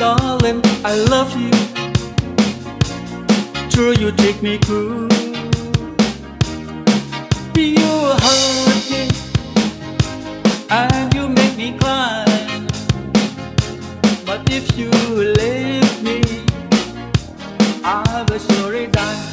darling, I love you. True, you treat me cruel. You hurt me and you make me cry. But if you leave me, I will surely die.